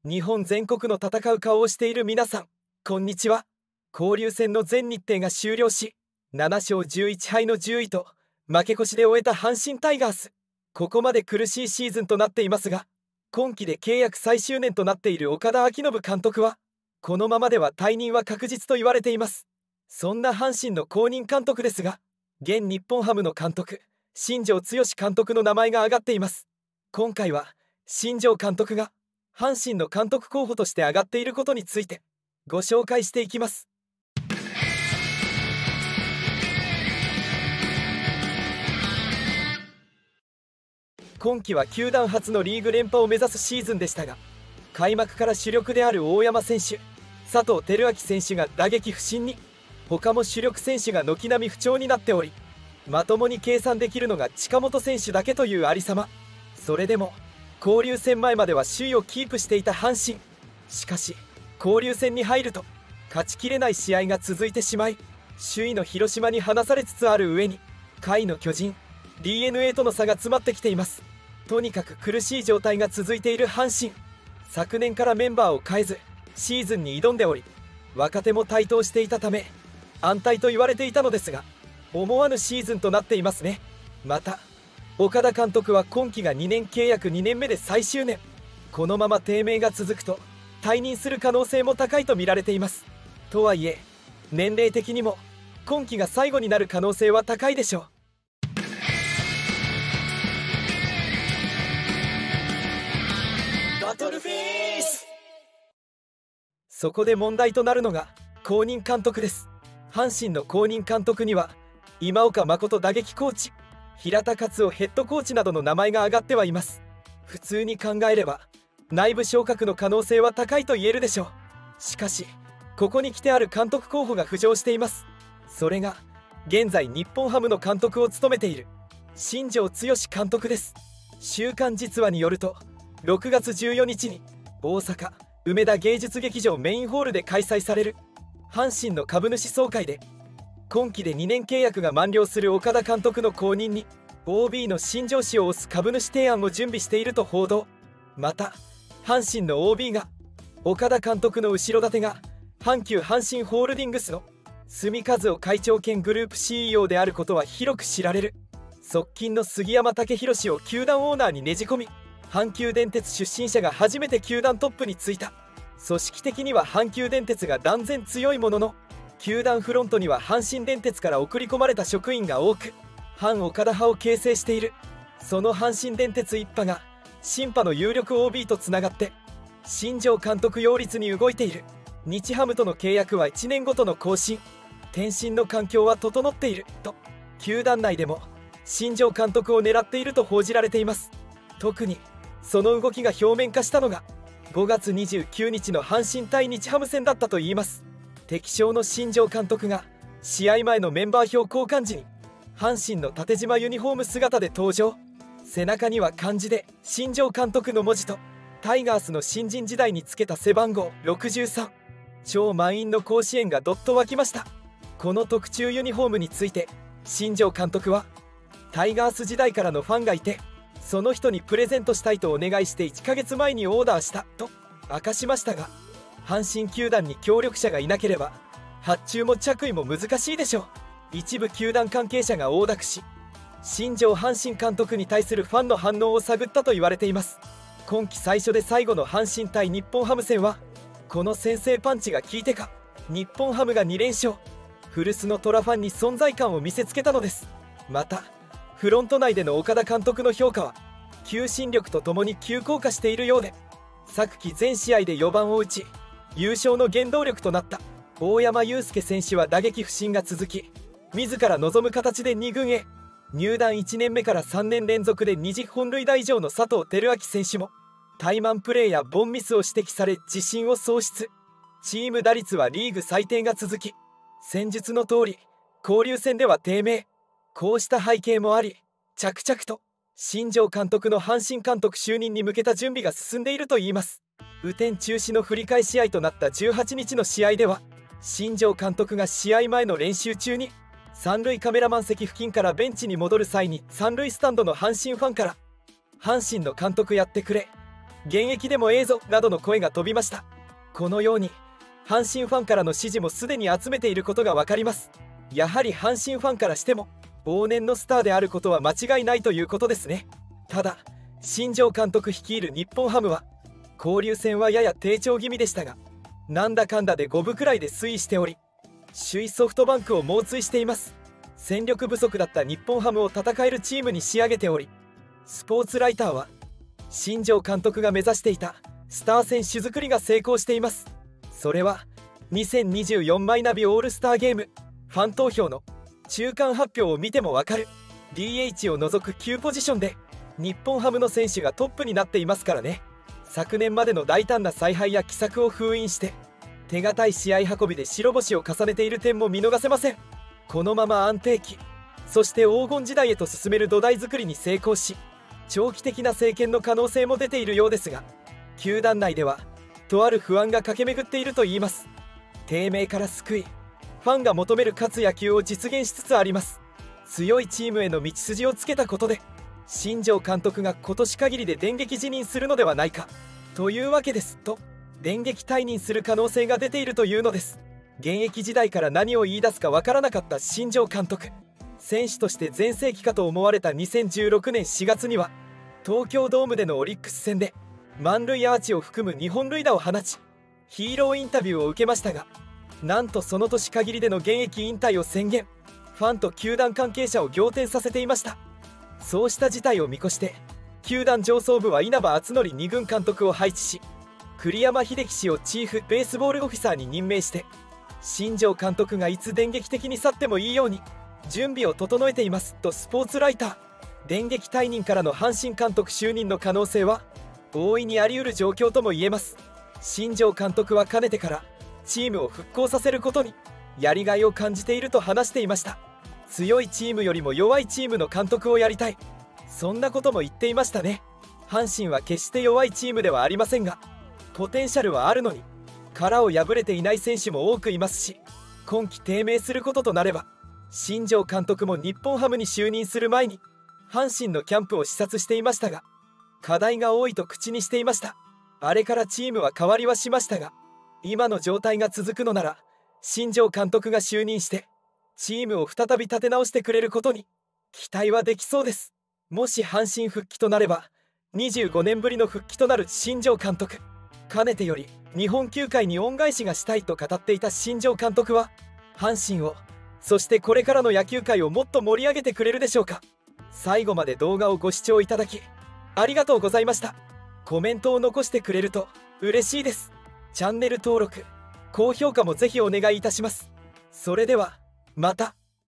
日本全国の戦う顔をしている皆さん、こんにちは。交流戦の全日程が終了し、7勝11敗の10位と負け越しで終えた阪神タイガース。ここまで苦しいシーズンとなっていますが、今季で契約最終年となっている岡田彰布監督は、このままでは退任は確実と言われています。そんな阪神の後任監督ですが、現日本ハムの監督、新庄剛志監督の名前が挙がっています。今回は、新庄監督が、阪神の監督候補として挙がっていることについてご紹介していきます。今季は球団初のリーグ連覇を目指すシーズンでしたが、開幕から主力である大山選手、佐藤輝明選手が打撃不振に、他も主力選手が軒並み不調になっており、まともに計算できるのが近本選手だけというありさま。それでも交流戦前までは首位をキープしていた阪神。しかし交流戦に入ると勝ちきれない試合が続いてしまい、首位の広島に離されつつある上に、下位の巨人 DNA との差が詰まってきています。とにかく苦しい状態が続いている阪神。昨年からメンバーを変えずシーズンに挑んでおり、若手も台頭していたため安泰と言われていたのですが、思わぬシーズンとなっていますね。また岡田監督は今季が2年契約2年目で最終年。このまま低迷が続くと退任する可能性も高いと見られています。とはいえ年齢的にも今季が最後になる可能性は高いでしょう。バトルフェイス。そこで問題となるのが後任監督です。阪神の後任監督には今岡誠打撃コーチ、平田勝夫ヘッドコーチなどの名前が挙がってはいます。普通に考えれば内部昇格の可能性は高いと言えるでしょう。しかしここに来てある監督候補が浮上しています。それが現在日本ハムの監督を務めている新庄剛志監督です。週刊実話によると、6月14日に大阪梅田芸術劇場メインホールで開催される阪神の株主総会で、今季で2年契約が満了する岡田監督の後任に OB の新庄氏を推す株主提案を準備していると報道。また阪神の OB が岡田監督の後ろ盾が阪急阪神ホールディングスの住和夫会長兼グループ CEO であることは広く知られる。側近の杉山武弘氏を球団オーナーにねじ込み、阪急電鉄出身者が初めて球団トップに就いた。組織的には阪急電鉄が断然強いものの、球団フロントには阪神電鉄から送り込まれた職員が多く、反岡田派を形成している。その阪神電鉄一派が新派の有力 OB とつながって新庄監督擁立に動いている。日ハムとの契約は1年ごとの更新、転身の環境は整っていると球団内でも新庄監督を狙っていると報じられています。特にその動きが表面化したのが5月29日の阪神対日ハム戦だったといいます。敵将の新庄監督が試合前のメンバー表交換時に阪神の縦縞ユニフォーム姿で登場。背中には漢字で新庄監督の文字とタイガースの新人時代につけた背番号63。超満員の甲子園がどっと沸きました。この特注ユニフォームについて新庄監督は、タイガース時代からのファンがいてその人にプレゼントしたいとお願いして1ヶ月前にオーダーしたと明かしましたが、阪神球団に協力者がいなければ発注も着衣も難しいでしょう。一部球団関係者が横濁し、新庄阪神監督に対するファンの反応を探ったと言われています。今季最初で最後の阪神対日本ハム戦はこの先制パンチが効いてか日本ハムが2連勝、古巣の虎ファンに存在感を見せつけたのです。またフロント内での岡田監督の評価は求心力とともに急降下しているようで、昨季全試合で4番を打ち優勝の原動力となった大山悠輔選手は打撃不振が続き、自ら望む形で2軍へ。入団1年目から3年連続で20本塁打以上の佐藤輝明選手も怠慢プレーやボンミスを指摘され自信を喪失。チーム打率はリーグ最低が続き、戦術の通り交流戦では低迷。こうした背景もあり、着々と新庄監督の阪神監督就任に向けた準備が進んでいるといいます。雨天中止の振り替え試合となった18日の試合では、新庄監督が試合前の練習中に三塁カメラマン席付近からベンチに戻る際に三塁スタンドの阪神ファンから「阪神の監督やってくれ、 現役でもええぞなどの声が飛びました。このように阪神ファンからの支持もすでに集めていることが分かります。やはり阪神ファンからしても往年のスターであることは間違いないということですね。ただ新庄監督率いる日本ハムは交流戦はやや低調気味でしたが、なんだかんだで5分くらいで推移しており、首位ソフトバンクを猛追しています。戦力不足だった日本ハムを戦えるチームに仕上げており、スポーツライターは新庄監督が目指していたスター選手作りが成功しています。それは2024マイナビオールスターゲームファン投票の中間発表を見てもわかる DH を除く9ポジションで日本ハムの選手がトップになっていますからね。昨年までの大胆な采配や奇策を封印して手堅い試合運びで白星を重ねている点も見逃せません。このまま安定期、そして黄金時代へと進める土台作りに成功し、長期的な政権の可能性も出ているようですが、球団内ではとある不安が駆け巡っているといいます。低迷から救い、ファンが求める勝つ野球を実現しつつあります。強いチームへの道筋をつけたことで新庄監督が今年限りで電撃辞任するのではないかというわけですと、電撃退任する可能性が出ているというのです。現役時代から何を言い出すかわからなかった新庄監督、選手として全盛期かと思われた2016年4月には東京ドームでのオリックス戦で満塁アーチを含む2本塁打を放ち、ヒーローインタビューを受けましたが、なんとその年限りでの現役引退を宣言。ファンと球団関係者を仰天させていました。そうした事態を見越して球団上層部は稲葉篤紀2軍監督を配置し、栗山英樹氏をチーフベースボールオフィサーに任命して、新庄監督がいつ電撃的に去ってもいいように準備を整えていますとスポーツライター。電撃退任からの阪神監督就任の可能性は大いにあり得る状況とも言えます。新庄監督はかねてからチームを復興させることにやりがいを感じていると話していました。強いチームよりも弱いチームの監督をやりたい、そんなことも言っていましたね。阪神は決して弱いチームではありませんが、ポテンシャルはあるのに殻を破れていない選手も多くいますし、今季低迷することとなれば新庄監督も日本ハムに就任する前に阪神のキャンプを視察していましたが、課題が多いと口にしていました。あれからチームは変わりはしましたが、今の状態が続くのなら新庄監督が就任してチームを再び立て直してくれることに期待はできそうです。もし阪神復帰となれば25年ぶりの復帰となる新庄監督。かねてより日本球界に恩返しがしたいと語っていた新庄監督は阪神を、そしてこれからの野球界をもっと盛り上げてくれるでしょうか。最後まで動画をご視聴いただきありがとうございました。コメントを残してくれると嬉しいです。チャンネル登録、高評価もぜひお願いいたします。それではまた。